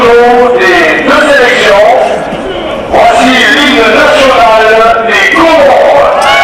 tableau des deux sélections. Voici l'hymne national des Comores.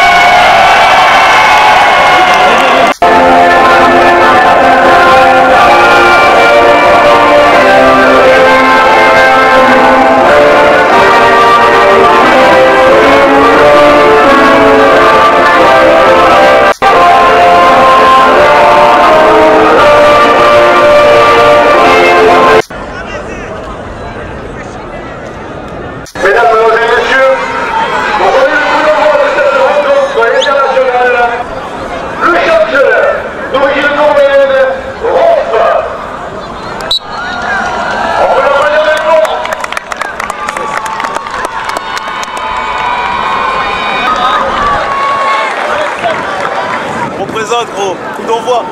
Gros, coup d'envoi.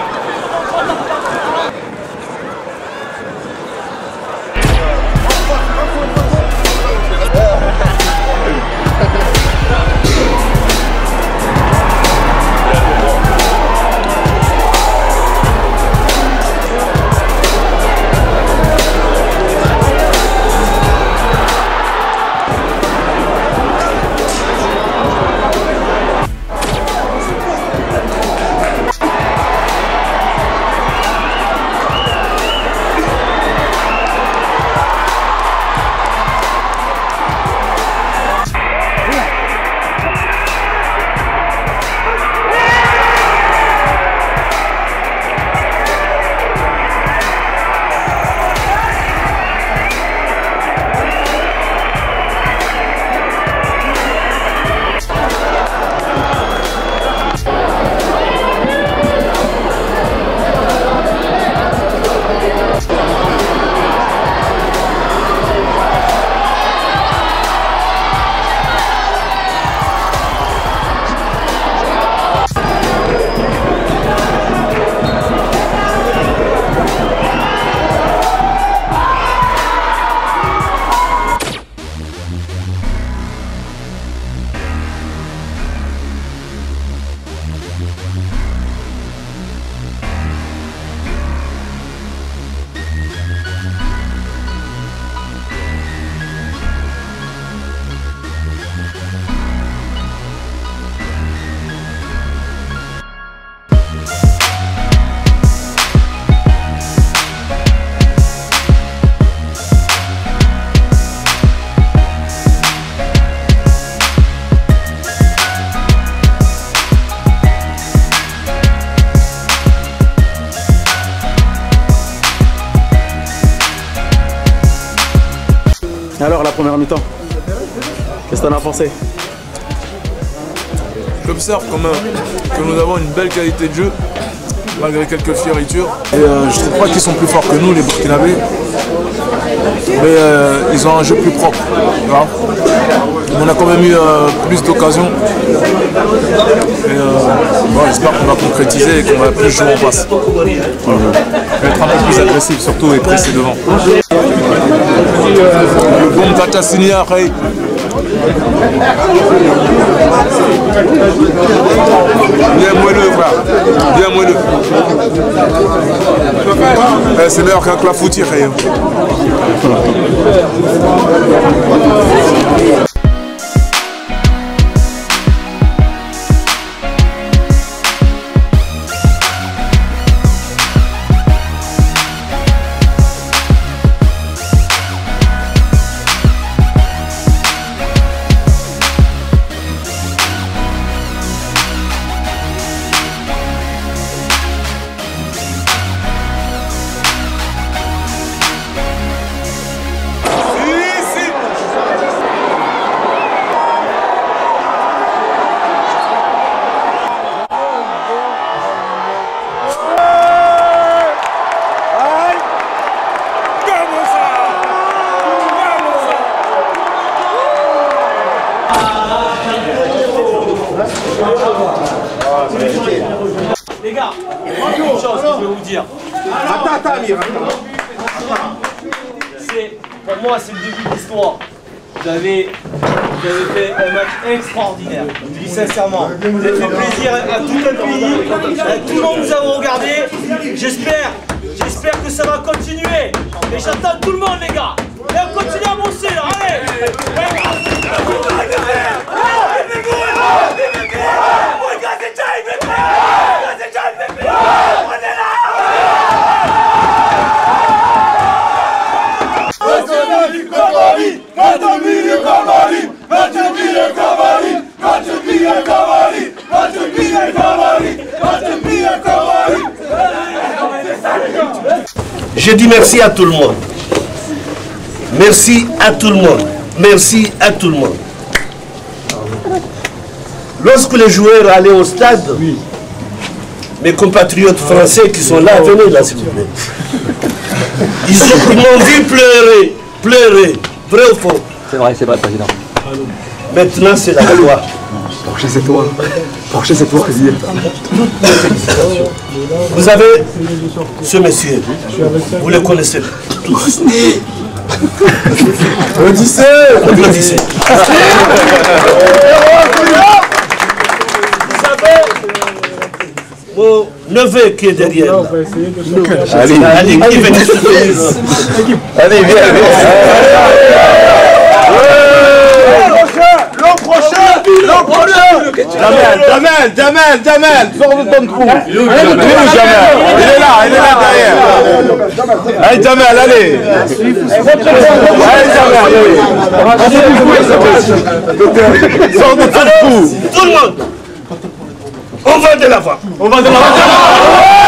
Alors la première mi-temps, qu'est-ce que t'en as pensé? J'observe quand même que nous avons une belle qualité de jeu, malgré quelques fioritures. Et je trouve pas qu'ils sont plus forts que nous, les Burkinabés. Mais ils ont un jeu plus propre. On a quand même eu plus d'occasions. Bon, j'espère qu'on va concrétiser et qu'on va plus jouer en face. Être un peu plus agressif surtout et presser devant. Le bon Tata Signia, hey. Bien moelleux, frère. Bien moelleux. C'est meilleur qu'un clafoutis, hey. Les gars, une chose que je vais vous dire. Attends, Amir. Pour moi, c'est le début de l'histoire. Vous avez fait un match extraordinaire. Je dis sincèrement. Vous avez fait plaisir à tout un pays. À tout le monde nous avons regardé. J'espère j'espère que ça va continuer. Et j'attends tout le monde, les gars. Et on continue à bosser, là, allez. Je dis merci à tout le monde. Merci à tout le monde. Merci à tout le monde. Lorsque les joueurs allaient au stade, mes compatriotes français qui sont là, venez là s'il vous plaît. Ils m'ont vu pleurer. Vrai ou faux? C'est vrai, président. Maintenant, c'est la loi. Porcher, c'est toi. Porcher, c'est toi, président. Vous avez ce monsieur. Vous le connaissez tous. Applaudissez. Applaudissez. Vous savez, mon neveu qui est derrière là. Ali qui venait soutenir. Allez, viens. L'an prochain. Jamel, sors de ton trou. Il est où, Jamel? Il est là derrière. Allez, Jamel, allez. Sors de ton trou. Tout le monde, on va de l'avant.